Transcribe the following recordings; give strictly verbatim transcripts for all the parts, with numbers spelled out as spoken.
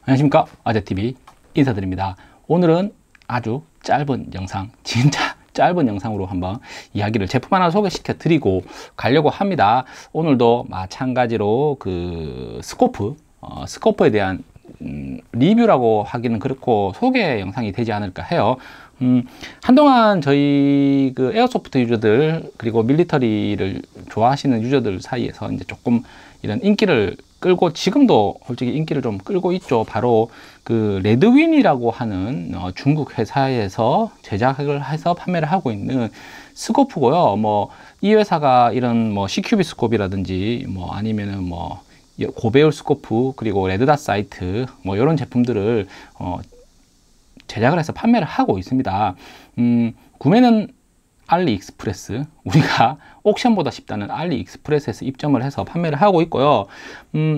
안녕하십니까, 아재티비 인사드립니다. 오늘은 아주 짧은 영상, 진짜 짧은 영상으로 한번 이야기를 제품 하나 소개시켜 드리고 가려고 합니다. 오늘도 마찬가지로 그 스코프 어, 스코프에 대한 음, 리뷰라고 하기는 그렇고 소개 영상이 되지 않을까 해요. 음, 한동안 저희 그 에어소프트 유저들 그리고 밀리터리를 좋아하시는 유저들 사이에서 이제 조금 이런 인기를 끌고, 지금도 솔직히 인기를 좀 끌고 있죠. 바로 그 레드윈이라고 하는 어, 중국 회사에서 제작을 해서 판매를 하고 있는 스코프고요. 뭐 이 회사가 이런 뭐 씨큐비 스코프라든지 뭐 아니면은 뭐 고배율 스코프 그리고 레드닷 사이트 뭐 이런 제품들을 어, 제작을 해서 판매를 하고 있습니다. 음, 구매는 알리익스프레스, 우리가 옥션보다 쉽다는 알리익스프레스에서 입점을 해서 판매를 하고 있고요. 음,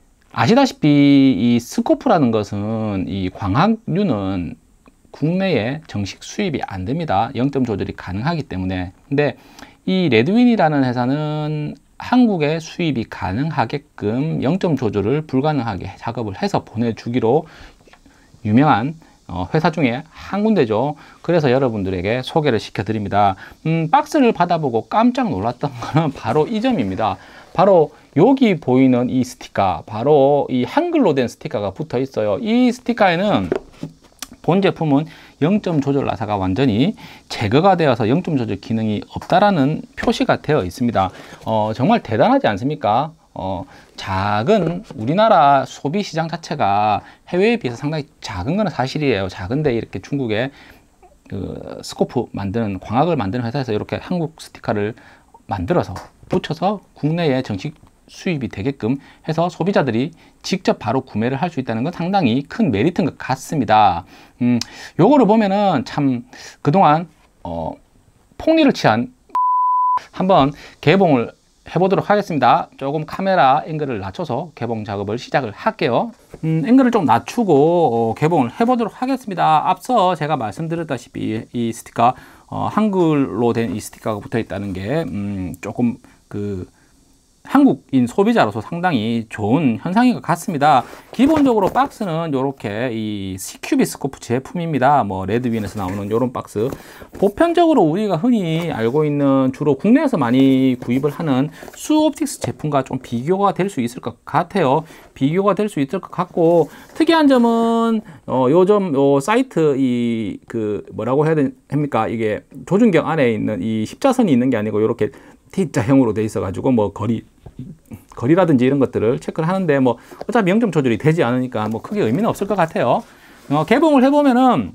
아시다시피 이 스코프라는 것은 이 광학류는 국내에 정식 수입이 안 됩니다. 영점 조절이 가능하기 때문에. 근데 이 레드윈이라는 회사는 한국에 수입이 가능하게끔 영점 조절을 불가능하게 작업을 해서 보내주기로 유명한 어, 회사 중에 한 군데죠. 그래서 여러분들에게 소개를 시켜드립니다. 음, 박스를 받아보고 깜짝 놀랐던 거는 바로 이 점입니다. 바로 여기 보이는 이 스티커, 바로 이 한글로 된 스티커가 붙어 있어요. 이 스티커에는 본 제품은 영점 조절 나사가 완전히 제거가 되어서 영점 조절 기능이 없다라는 표시가 되어 있습니다. 어, 정말 대단하지 않습니까? 어, 작은 우리나라 소비 시장 자체가 해외에 비해서 상당히 작은 건 사실이에요. 작은데 이렇게 중국에 그 스코프 만드는, 광학을 만드는 회사에서 이렇게 한국 스티커를 만들어서 붙여서 국내에 정식 수입이 되게끔 해서 소비자들이 직접 바로 구매를 할 수 있다는 건 상당히 큰 메리트인 것 같습니다. 음, 요거를 보면은 참 그동안 어, 폭리를 취한 한번 개봉을 해보도록 하겠습니다. 조금 카메라 앵글을 낮춰서 개봉 작업을 시작을 할게요. 음, 앵글을 좀 낮추고 어, 개봉을 해보도록 하겠습니다. 앞서 제가 말씀드렸다시피 이 스티커 어, 한글로 된 이 스티커가 붙어 있다는 게 음, 조금 그 한국인 소비자로서 상당히 좋은 현상인 것 같습니다. 기본적으로 박스는 이렇게 이 씨큐비 스코프 제품입니다. 뭐 레드윈에서 나오는 이런 박스. 보편적으로 우리가 흔히 알고 있는, 주로 국내에서 많이 구입을 하는 수옵틱스 제품과 좀 비교가 될 수 있을 것 같아요. 비교가 될 수 있을 것 같고, 특이한 점은 어, 요점 요 사이트 이 그 뭐라고 해야 됩니까? 이게 조준경 안에 있는 이 십자선이 있는 게 아니고 이렇게 T자형으로 돼 있어 가지고 뭐 거리 거리라든지 이런 것들을 체크를 하는데, 뭐 어차피 영점 조절이 되지 않으니까 뭐 크게 의미는 없을 것 같아요. 어, 개봉을 해보면은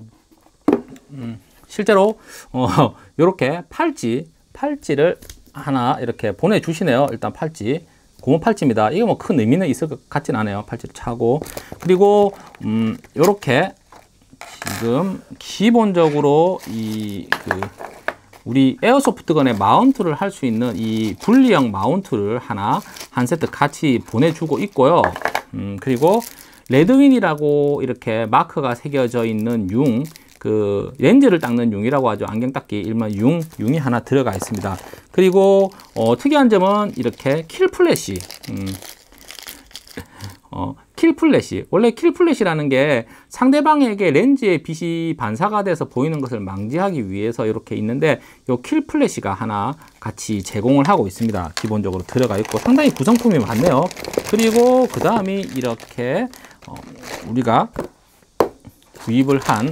음, 실제로 어, 이렇게 팔찌 팔찌를 하나 이렇게 보내주시네요. 일단 팔찌, 고무 팔찌입니다. 이게 뭐 큰 의미는 있을 것 같진 않아요. 팔찌를 차고, 그리고 음, 이렇게 지금 기본적으로 이그 우리 에어소프트건에 마운트를 할 수 있는 이 분리형 마운트를 하나 한 세트 같이 보내주고 있고요. 음, 그리고 레드윈이라고 이렇게 마크가 새겨져 있는 융, 그 렌즈를 닦는 융이라고 하죠. 안경 닦기 일반 융, 융이 하나 들어가 있습니다. 그리고 어, 특이한 점은 이렇게 킬 플래시, 음, 어, 킬 플래시. 원래 킬 플래시라는 게 상대방에게 렌즈의 빛이 반사가 돼서 보이는 것을 방지하기 위해서 이렇게 있는데, 이 킬 플래시가 하나 같이 제공을 하고 있습니다. 기본적으로 들어가 있고 상당히 구성품이 많네요. 그리고 그 다음이 이렇게 어, 우리가 구입을 한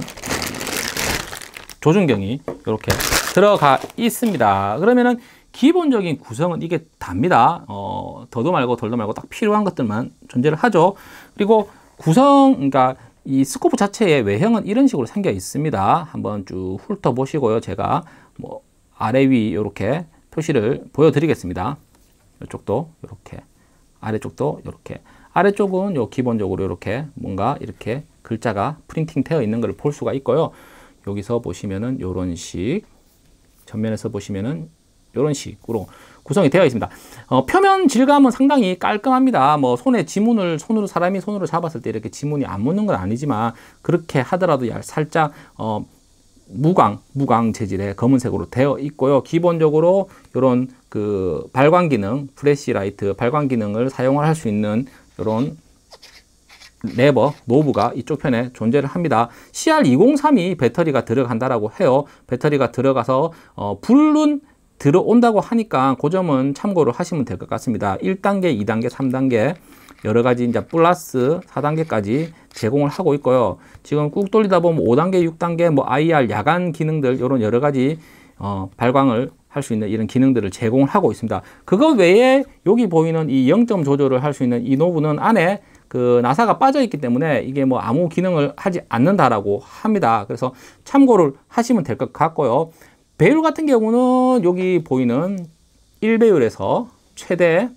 조준경이 이렇게 들어가 있습니다. 그러면은 기본적인 구성은 이게 답니다. 어, 더도 말고 덜도 말고 딱 필요한 것들만 존재를 하죠. 그리고 구성, 그러니까 이 스코프 자체의 외형은 이런 식으로 생겨 있습니다. 한번 쭉 훑어 보시고요. 제가 뭐 아래 위 이렇게 표시를 보여드리겠습니다. 이쪽도 이렇게, 아래쪽도 이렇게. 아래쪽은 요 기본적으로 이렇게 뭔가 이렇게 글자가 프린팅 되어 있는 걸 볼 수가 있고요. 여기서 보시면은 요런 식, 전면에서 보시면은 이런 식으로 구성이 되어 있습니다. 어, 표면 질감은 상당히 깔끔합니다. 뭐 손에 지문을 손으로 사람이 손으로 잡았을 때 이렇게 지문이 안 묻는 건 아니지만, 그렇게 하더라도 살짝 어, 무광 무광 재질의 검은색으로 되어 있고요. 기본적으로 이런 그 발광 기능, 플래시 라이트 발광 기능을 사용할 수 있는 이런 레버, 노브가 이쪽 편에 존재를 합니다. 씨알 이공삼이 배터리가 들어간다라고 해요. 배터리가 들어가서 어, 불은 들어온다고 하니까 그 점은 참고를 하시면 될 것 같습니다. 일 단계, 이 단계, 삼 단계 여러 가지 이제 플러스 사 단계까지 제공을 하고 있고요. 지금 꾹 돌리다 보면 오 단계, 육 단계 뭐 아이알 야간 기능들 이런 여러 가지 어, 발광을 할 수 있는 이런 기능들을 제공을 하고 있습니다. 그거 외에 여기 보이는 이 영 점 조절을 할 수 있는 이 노브는 안에 그 나사가 빠져 있기 때문에 이게 뭐 아무 기능을 하지 않는다라고 합니다. 그래서 참고를 하시면 될 것 같고요. 배율 같은 경우는 여기 보이는 일 배율에서 최대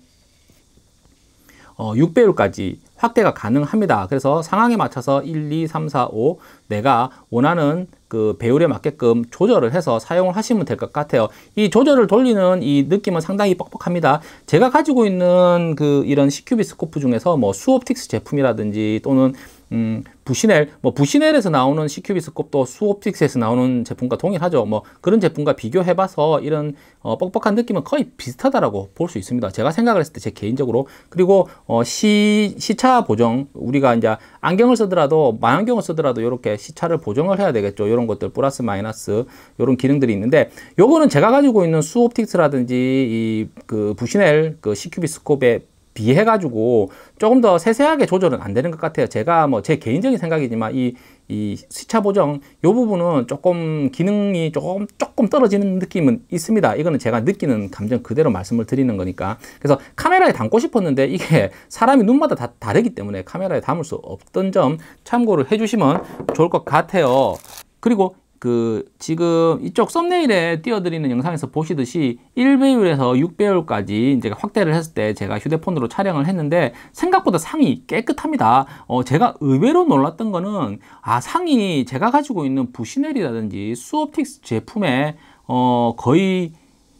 어, 육 배율까지 확대가 가능합니다. 그래서 상황에 맞춰서 일, 이, 삼, 사, 오 내가 원하는 그 배율에 맞게끔 조절을 해서 사용을 하시면 될 것 같아요. 이 조절을 돌리는 이 느낌은 상당히 뻑뻑합니다. 제가 가지고 있는 그 이런 씨큐비 스코프 중에서 뭐 수옵틱스 제품이라든지 또는 음, 부시넬, 뭐 부시넬에서 나오는 씨큐비 스코프도 수옵틱스에서 나오는 제품과 동일하죠. 뭐 그런 제품과 비교해봐서 이런 어, 뻑뻑한 느낌은 거의 비슷하다라고 볼 수 있습니다. 제가 생각을 했을 때 제 개인적으로. 그리고 어, 시, 시차 보정, 우리가 이제 안경을 쓰더라도 망원경을 쓰더라도 이렇게 시차를 보정을 해야 되겠죠. 이런 것들 플러스 마이너스 이런 기능들이 있는데, 요거는 제가 가지고 있는 수옵틱스라든지 이 그 부시넬 그 씨큐비 스코프에 비해 가지고 조금 더 세세하게 조절은 안 되는 것 같아요. 제가 뭐 제 개인적인 생각이지만 이, 이 시차 보정 요 부분은 조금 기능이 조금 조금 떨어지는 느낌은 있습니다. 이거는 제가 느끼는 감정 그대로 말씀을 드리는 거니까. 그래서 카메라에 담고 싶었는데 이게 사람이 눈마다 다 다르기 때문에 카메라에 담을 수 없던 점 참고를 해주시면 좋을 것 같아요. 그리고 그 지금 이쪽 썸네일에 띄워드리는 영상에서 보시듯이 일 배율에서 육 배율까지 이제 확대를 했을 때 제가 휴대폰으로 촬영을 했는데 생각보다 상이 깨끗합니다. 어, 제가 의외로 놀랐던 거는 아 상이 제가 가지고 있는 부시넬이라든지 수옵틱스 제품에 어, 거의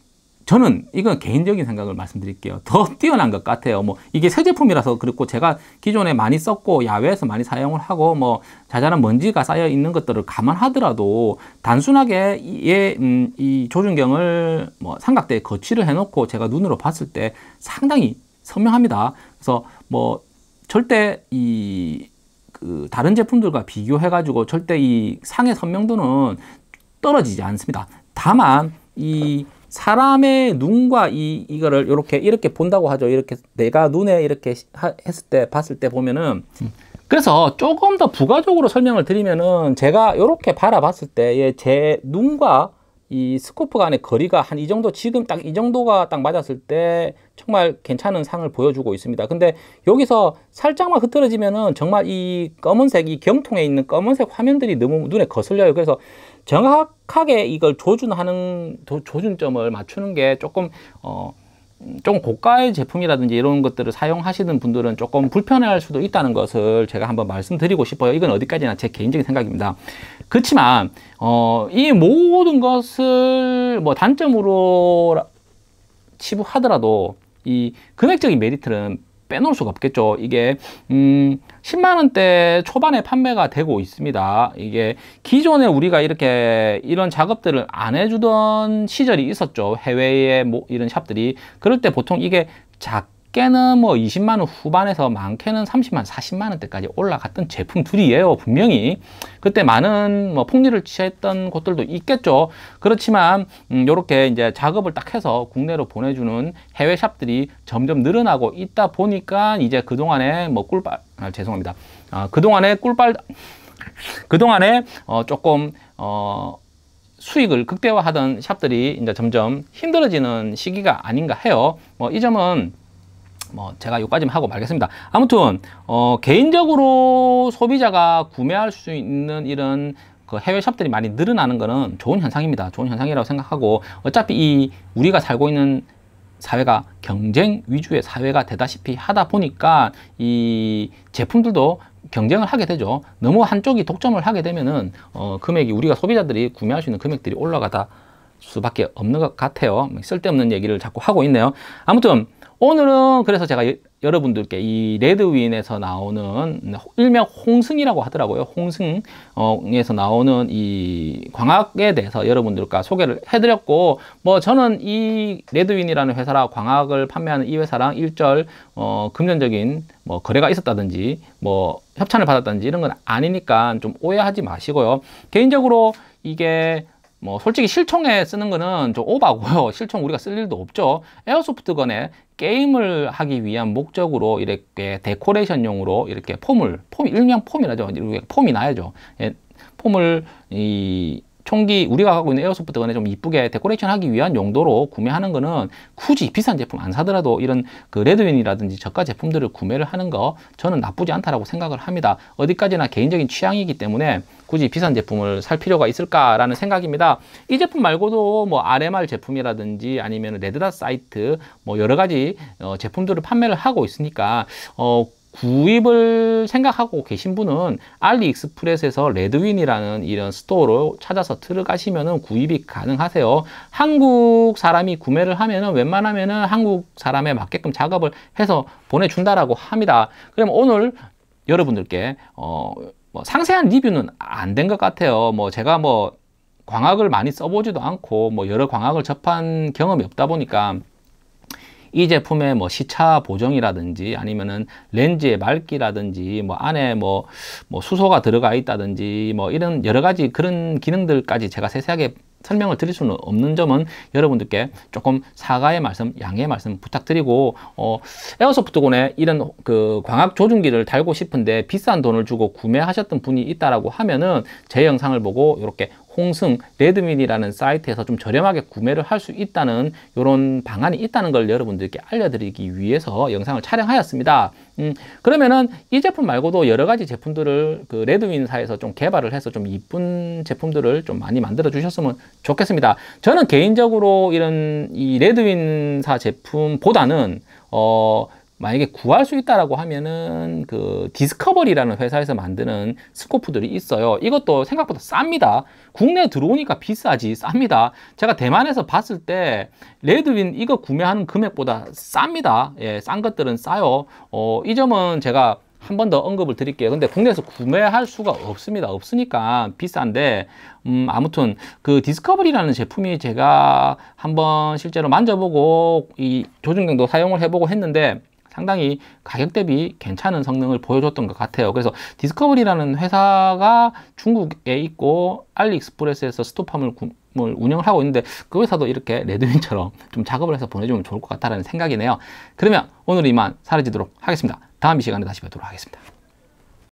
저는 이건 개인적인 생각을 말씀드릴게요. 더 뛰어난 것 같아요. 뭐 이게 새 제품이라서 그렇고 제가 기존에 많이 썼고 야외에서 많이 사용을 하고 뭐 자잘한 먼지가 쌓여 있는 것들을 감안하더라도 단순하게 이, 음, 이 조준경을 뭐 삼각대에 거치를 해놓고 제가 눈으로 봤을 때 상당히 선명합니다. 그래서 뭐 절대 이 그 다른 제품들과 비교해 가지고 절대 이 상의 선명도는 떨어지지 않습니다. 다만 이 사람의 눈과 이, 이거를 이렇게, 이렇게 본다고 하죠. 이렇게 내가 눈에 이렇게 하, 했을 때, 봤을 때 보면은. 그래서 조금 더 부가적으로 설명을 드리면은 제가 이렇게 바라봤을 때 제 눈과 이 스코프 간의 거리가 한 이 정도, 지금 딱 이 정도가 딱 맞았을 때 정말 괜찮은 상을 보여주고 있습니다. 근데 여기서 살짝만 흐트러지면은 정말 이 검은색, 이 경통에 있는 검은색 화면들이 너무 눈에 거슬려요. 그래서 정확하게 이걸 조준하는, 조준점을 맞추는 게 조금, 어, 좀 고가의 제품이라든지 이런 것들을 사용하시는 분들은 조금 불편할 수도 있다는 것을 제가 한번 말씀드리고 싶어요. 이건 어디까지나 제 개인적인 생각입니다. 그렇지만 어, 이 모든 것을 뭐 단점으로 치부하더라도 이 금액적인 메리트는 빼놓을 수가 없겠죠. 이게 음, 십만 원대 초반에 판매가 되고 있습니다. 이게 기존에 우리가 이렇게 이런 작업들을 안 해주던 시절이 있었죠. 해외에 뭐 이런 샵들이. 그럴 때 보통 이게 작게는 뭐 이십만 원 후반에서 많게는 삼십만, 사십만 원대까지 올라갔던 제품들이에요. 분명히. 그때 많은 뭐 폭리를 취했던 곳들도 있겠죠. 그렇지만 음, 요렇게 이제 작업을 딱 해서 국내로 보내주는 해외 샵들이 점점 늘어나고 있다 보니까 이제 그동안에 뭐 꿀빨, 아, 죄송합니다. 아, 그동안에 꿀빨, 그동안에 어, 조금 어, 수익을 극대화하던 샵들이 이제 점점 힘들어지는 시기가 아닌가 해요. 뭐 이 점은 뭐 제가 여기까지만 하고 말겠습니다. 아무튼 어 개인적으로 소비자가 구매할 수 있는 이런 그 해외 샵들이 많이 늘어나는 거는 좋은 현상입니다. 좋은 현상이라고 생각하고, 어차피 이 우리가 살고 있는 사회가 경쟁 위주의 사회가 되다시피 하다 보니까 이 제품들도 경쟁을 하게 되죠. 너무 한쪽이 독점을 하게 되면은 어 금액이, 우리가 소비자들이 구매할 수 있는 금액들이 올라가다 수밖에 없는 것 같아요. 쓸데없는 얘기를 자꾸 하고 있네요. 아무튼 오늘은 그래서 제가 여, 여러분들께 이 레드윈에서 나오는 일명 홍승이라고 하더라고요. 홍승에서 나오는 이 광학에 대해서 여러분들과 소개를 해드렸고, 뭐 저는 이 레드윈이라는 회사라 광학을 판매하는 이 회사랑 일절 어, 금전적인 뭐 거래가 있었다든지 뭐 협찬을 받았다든지 이런 건 아니니까 좀 오해하지 마시고요. 개인적으로 이게 뭐 솔직히 실총에 쓰는 거는 좀 오바고요. 실총 우리가 쓸 일도 없죠. 에어소프트건에 게임을 하기 위한 목적으로 이렇게 데코레이션용으로 이렇게 폼을, 폼 일명 폼이라죠. 폼이 나야죠. 예, 폼을 이 총기 우리가 갖고 있는 에어소프트건에 좀 이쁘게 데코레이션 하기 위한 용도로 구매하는 거는 굳이 비싼 제품 안 사더라도 이런 그 레드윈이라든지 저가 제품들을 구매를 하는 거 저는 나쁘지 않다라고 생각을 합니다. 어디까지나 개인적인 취향이기 때문에 굳이 비싼 제품을 살 필요가 있을까라는 생각입니다. 이 제품 말고도 뭐 알엠알 제품이라든지 아니면 레드닷 사이트 뭐 여러 가지 어 제품들을 판매를 하고 있으니까 어 구입을 생각하고 계신 분은 알리익스프레스에서 레드윈이라는 이런 스토어로 찾아서 들어가시면은 구입이 가능하세요. 한국 사람이 구매를 하면은 웬만하면은 한국 사람에 맞게끔 작업을 해서 보내준다라고 합니다. 그럼 오늘 여러분들께 어, 뭐 상세한 리뷰는 안 된 것 같아요. 뭐 제가 뭐 광학을 많이 써보지도 않고 뭐 여러 광학을 접한 경험이 없다 보니까 이 제품의 뭐 시차 보정이라든지 아니면은 렌즈의 맑기라든지 뭐 안에 뭐, 뭐 수소가 들어가 있다든지 뭐 이런 여러 가지 그런 기능들까지 제가 세세하게 설명을 드릴 수는 없는 점은 여러분들께 조금 사과의 말씀, 양해의 말씀 부탁드리고, 어, 에어소프트건에 이런 그 광학 조준기를 달고 싶은데 비싼 돈을 주고 구매하셨던 분이 있다라고 하면은 제 영상을 보고 이렇게 홍승, 레드윈이라는 사이트에서 좀 저렴하게 구매를 할 수 있다는 이런 방안이 있다는 걸 여러분들께 알려드리기 위해서 영상을 촬영하였습니다. 음, 그러면은 이 제품 말고도 여러 가지 제품들을 그 레드윈사에서 좀 개발을 해서 좀 이쁜 제품들을 좀 많이 만들어 주셨으면 좋겠습니다. 저는 개인적으로 이런 이 레드윈사 제품보다는 어 만약에 구할 수 있다라고 하면은 그 디스커버리라는 회사에서 만드는 스코프들이 있어요. 이것도 생각보다 쌉니다. 국내에 들어오니까 비싸지 쌉니다. 제가 대만에서 봤을 때 레드윈 이거 구매하는 금액보다 쌉니다. 예, 싼 것들은 싸요. 어, 이 점은 제가 한 번 더 언급을 드릴게요. 근데 국내에서 구매할 수가 없습니다. 없으니까 비싼데, 음, 아무튼 그 디스커버리라는 제품이 제가 한번 실제로 만져보고 이 조준경도 사용을 해보고 했는데 상당히 가격 대비 괜찮은 성능을 보여줬던 것 같아요. 그래서 디스커버리라는 회사가 중국에 있고 알리익스프레스에서 스토팜을 운영을 하고 있는데 그 회사도 이렇게 레드윈처럼 좀 작업을 해서 보내주면 좋을 것 같다는 생각이네요. 그러면 오늘 이만 사라지도록 하겠습니다. 다음 이 시간에 다시 뵙도록 하겠습니다.